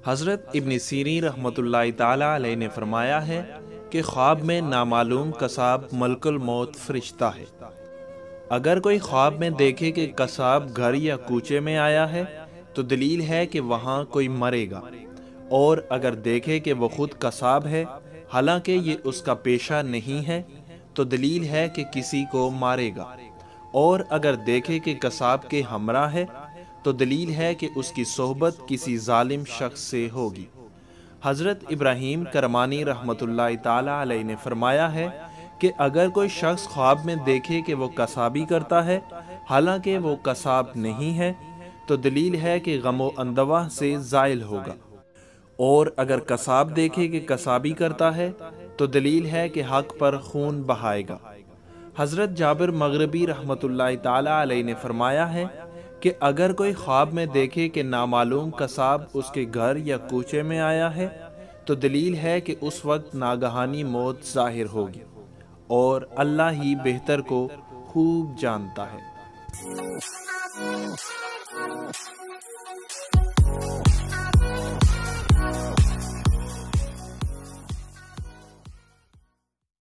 حضرت ابن سیرین رحمۃ اللہ تعالی علیہ نے فرمایا ہے کہ خواب میں نامعلوم قصاب ملک الموت فرشتہ ہے۔ اگر کوئی خواب میں دیکھے کہ قصاب گھر یا کوچے میں آیا ہے تو دلیل ہے کہ وہاں کوئی مرے گا، اور اگر دیکھے کہ وہ خود قصاب ہے حالانکہ یہ اس کا پیشہ نہیں ہے تو دلیل ہے کہ کسی کو مارے گا، اور اگر دیکھے کہ قصاب کے ہمراہ ہے تو دلیل ہے کہ اس کی صحبت کسی ظالم شخص سے ہوگی۔ حضرت ابراہیم کرمانی رحمۃ اللہ تعالی علیہ نے فرمایا ہے کہ اگر کوئی شخص خواب میں دیکھے کہ وہ قصابی کرتا ہے حالانکہ وہ قصاب نہیں ہے تو دلیل ہے کہ غم و اندوہ سے زائل ہوگا، اور اگر قصاب دیکھے کہ قصابی کرتا ہے تو دلیل ہے کہ حق پر خون بہائے گا۔ حضرت جابر مغربی رحمۃ اللہ تعالی علیہ نے فرمایا ہے کہ اگر کوئی خواب میں دیکھے کہ نامعلوم قصاب اس کے گھر یا کوچے میں آیا ہے تو دلیل ہے کہ اس وقت ناگہانی موت ظاہر ہوگی، اور اللہ ہی بہتر کو خوب جانتا ہے۔